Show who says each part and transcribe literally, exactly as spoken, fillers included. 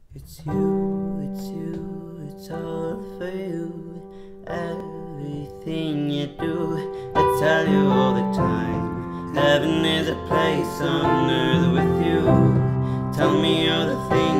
Speaker 1: It's you, it's you, it's all for you. Everything you do, I tell you all the time. Heaven is a place on earth with you. Tell me all the things